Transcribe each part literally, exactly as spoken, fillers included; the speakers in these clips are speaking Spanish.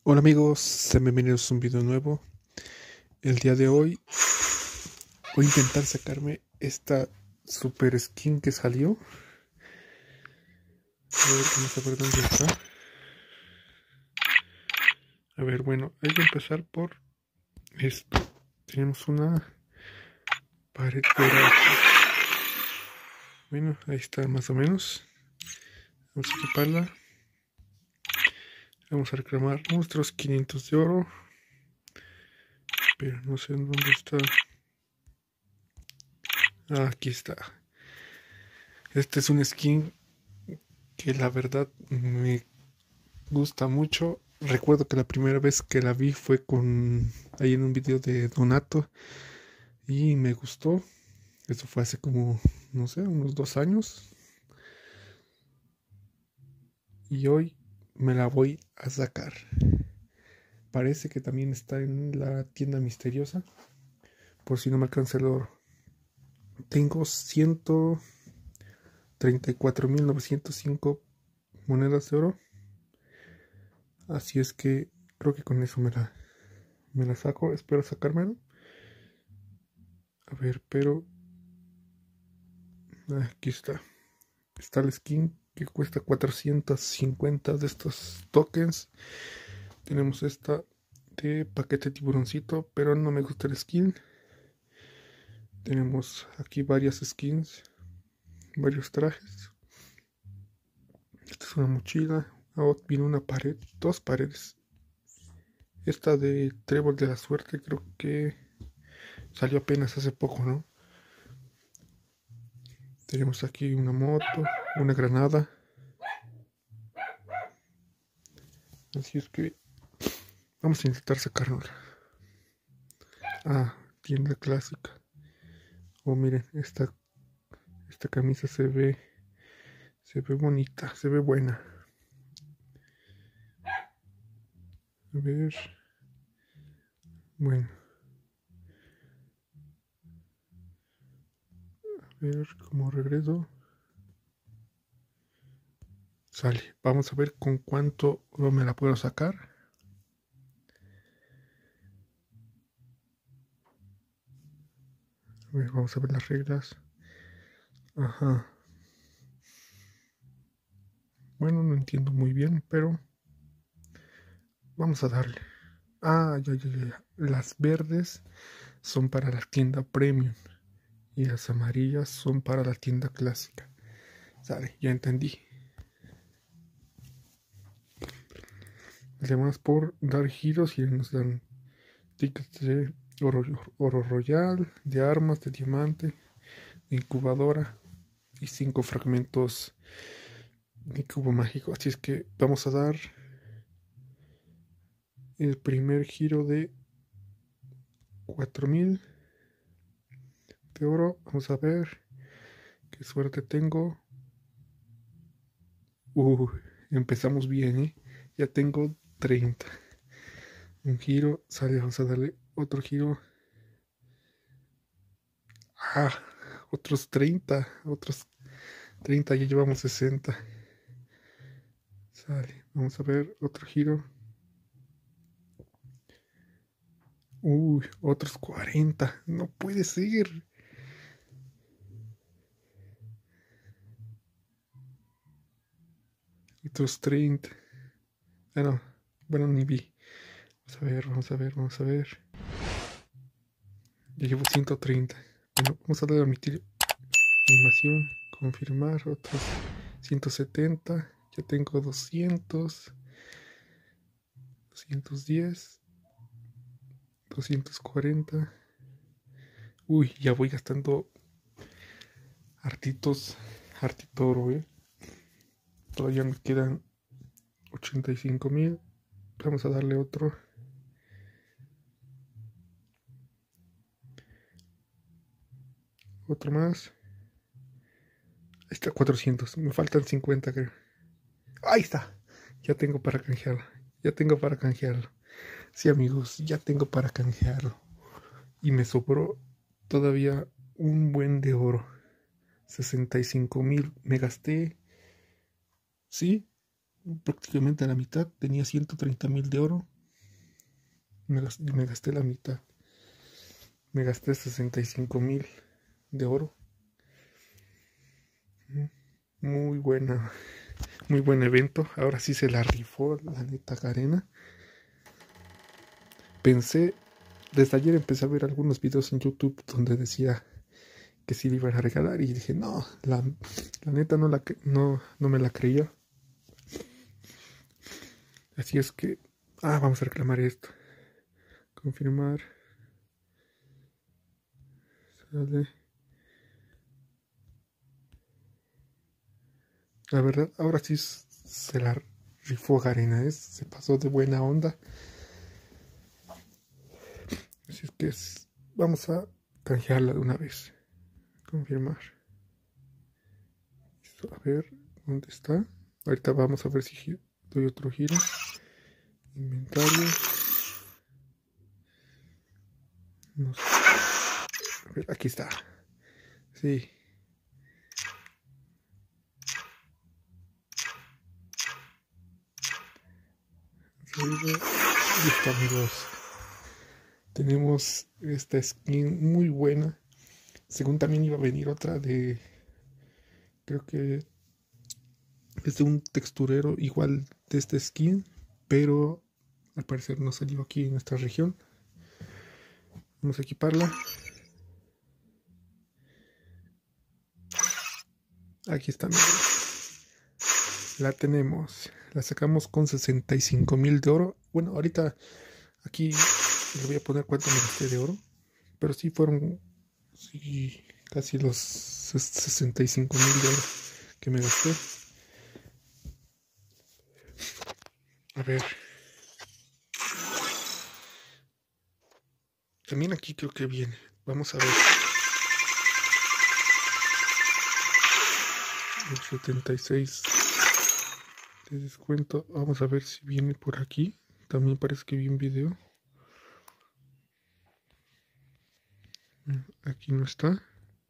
Hola amigos, sean bienvenidos a un video nuevo. El día de hoy voy a intentar sacarme esta super skin que salió. A ver, vamos a ver dónde está. A ver, bueno, hay que empezar por esto. Tenemos una pared dorada. Bueno, ahí está más o menos. Vamos a equiparla. Vamos a reclamar nuestros quinientos de oro. Pero no sé en dónde está. Ah, aquí está. Este es un skin que la verdad me gusta mucho. Recuerdo que la primera vez que la vi fue con ahí en un video de Donato y me gustó. Eso fue hace como, no sé, unos dos años. Y hoy me la voy a sacar. Parece que también está en la tienda misteriosa. Por si no me alcanza el oro. Tengo ciento treinta y cuatro mil novecientos cinco monedas de oro. Así es que creo que con eso me la, me la saco. Espero sacármelo. A ver, pero aquí está. Está la skin que cuesta cuatrocientos cincuenta de estos tokens. Tenemos esta de paquete tiburoncito, pero no me gusta el skin. Tenemos aquí varias skins, varios trajes. Esta es una mochila. Ahora viene una pared, dos paredes. Esta de Trébol de la Suerte creo que salió apenas hace poco, ¿no? Tenemos aquí una moto, una granada. Así es que vamos a intentar sacárnosla. Ah, tienda clásica. Oh, miren, esta, esta camisa se ve, se ve bonita, se ve buena. A ver. Bueno. A ver cómo regreso. Sale. Vamos a ver con cuánto me la puedo sacar. A ver, vamos a ver las reglas. Ajá. Bueno, no entiendo muy bien, pero vamos a darle. Ah, ya, ya, ya. Las verdes son para la tienda premium y las amarillas son para la tienda clásica. Sale, ya entendí. Además por dar giros y nos dan tickets de oro, oro royal, de armas, de diamante, de incubadora y cinco fragmentos de cubo mágico. Así es que vamos a dar el primer giro de cuatro mil de oro. Vamos a ver qué suerte tengo. Uh, empezamos bien, ¿eh? Ya tengo treinta. Un giro, sale, vamos a darle otro giro. Ah, otros treinta, otros treinta, ya llevamos sesenta. Sale, vamos a ver otro giro. Uy, otros cuarenta. No puede ser. Otros treinta. Ah, no. Bueno, ni vi. Vamos a ver, vamos a ver, vamos a ver. Ya llevo ciento treinta. Bueno, vamos a darle a emitir animación. Confirmar. Otros ciento setenta. Ya tengo doscientos. doscientos diez. doscientos cuarenta. Uy, ya voy gastando hartitos. Hartito oro, eh. Todavía me quedan ochenta y cinco mil. Vamos a darle otro. Otro más. Ahí está, cuatrocientos. Me faltan cincuenta, creo. Ahí está. Ya tengo para canjearlo. Ya tengo para canjearlo. Sí, amigos, ya tengo para canjearlo. Y me sobró todavía un buen de oro. sesenta y cinco mil. Me gasté. Sí, prácticamente a la mitad. Tenía ciento treinta mil de oro. Me gasté, me gasté la mitad. Me gasté sesenta y cinco mil de oro. Muy buena, muy buen evento. Ahora sí se la rifó, la neta, Garena. Pensé, desde ayer empecé a ver algunos videos en YouTube donde decía que sí le iban a regalar y dije, no, la, la neta no, la, no, no me la creía. Así es que, ah, vamos a reclamar esto. Confirmar. Sale. La verdad, ahora sí se la rifó Garena, ¿eh? Se pasó de buena onda. Así es que es, vamos a canjearla de una vez. Confirmar. Listo, a ver, ¿dónde está? Ahorita vamos a ver si doy otro giro. Inventario. No sé. A ver, aquí está. Sí. Listo, amigos. Tenemos esta skin muy buena. Según también iba a venir otra de... Creo que es de un texturero igual de esta skin. Pero al parecer no salió aquí en nuestra región. Vamos a equiparla. Aquí está, amigos. La tenemos. La sacamos con sesenta y cinco mil de oro. Bueno, ahorita aquí le voy a poner cuánto me gasté de oro. Pero sí fueron sí, casi los sesenta y cinco mil de oro que me gasté. A ver. También aquí creo que viene. Vamos a ver. El setenta y seis de descuento. Vamos a ver si viene por aquí. También parece que vi un video. Aquí no está.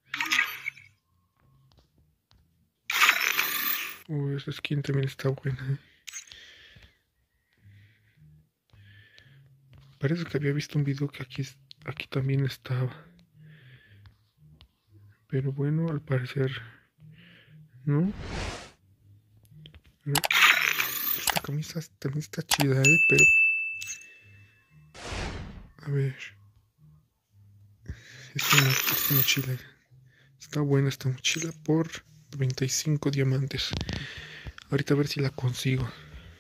Oh, esa skin también está buena. ¿eh? Parece que había visto un video que aquí, aquí también estaba. Pero bueno, al parecer no. Pero esta camisa también está chida, ¿eh? Pero... A ver. Esta, esta mochila. Está buena esta mochila por veinticinco diamantes. Ahorita a ver si la consigo.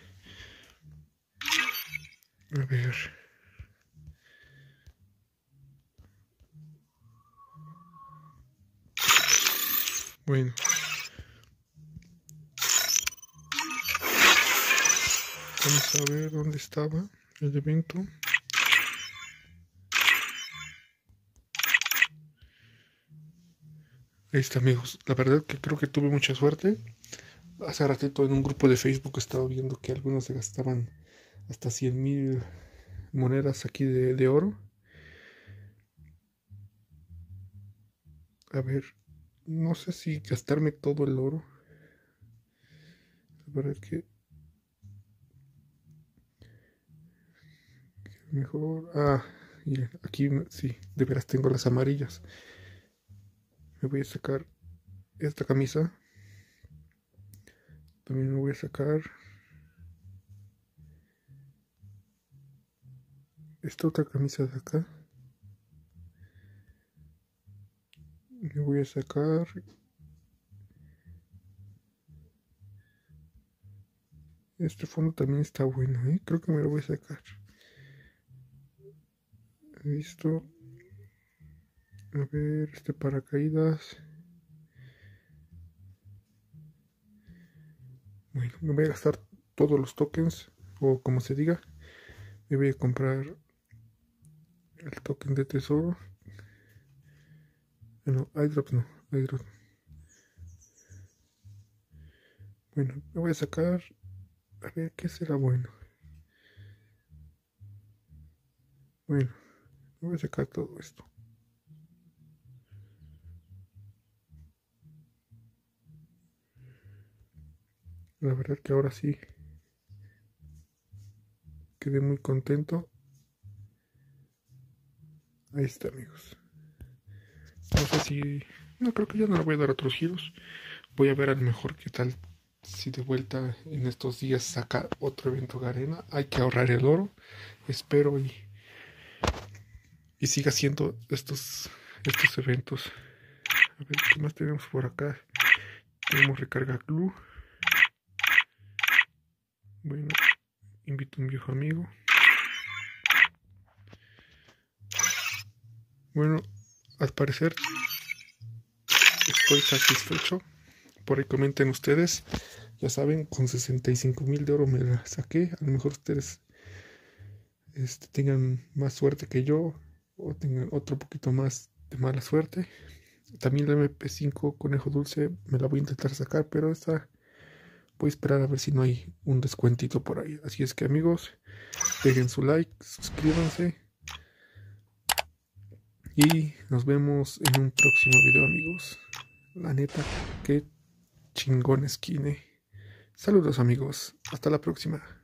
A ver. Bueno. Vamos a ver dónde estaba el evento. Ahí está, amigos. La verdad que creo que tuve mucha suerte. Hace ratito en un grupo de Facebook estaba viendo que algunos se gastaban hasta cien mil monedas aquí de, de oro. A ver, no sé si gastarme todo el oro. La verdad que mejor... Ah, miren, aquí sí, de veras tengo las amarillas. Me voy a sacar esta camisa. También me voy a sacar esta otra camisa de acá. Me voy a sacar este fondo también está bueno, ¿eh? Creo que me lo voy a sacar. Listo. A ver, este paracaídas. Bueno, me voy a gastar todos los tokens, o como se diga. Me voy a comprar el token de tesoro. No, airdrop no, airdrop. Bueno, me voy a sacar. A ver, ¿qué será bueno? Bueno, me voy a sacar todo esto. La verdad que ahora sí quedé muy contento. Ahí está, amigos. No sé si... No, creo que ya no le voy a dar otros giros. Voy a ver a lo mejor qué tal si de vuelta en estos días saca otro evento Garena. Hay que ahorrar el oro. Espero y, y siga haciendo estos, estos eventos. A ver qué más tenemos por acá. Tenemos recarga club. Bueno, invito a un viejo amigo. Bueno, al parecer estoy satisfecho. Por ahí comenten ustedes. Ya saben, con sesenta y cinco mil de oro me la saqué. A lo mejor ustedes este, tengan más suerte que yo. O tengan otro poquito más de mala suerte. También la M P cinco Conejo Dulce me la voy a intentar sacar. Pero esta voy a esperar a ver si no hay un descuentito por ahí. Así es que, amigos, dejen su like, suscríbanse. Y nos vemos en un próximo video, amigos. La neta, qué chingón esquine. Saludos, amigos. Hasta la próxima.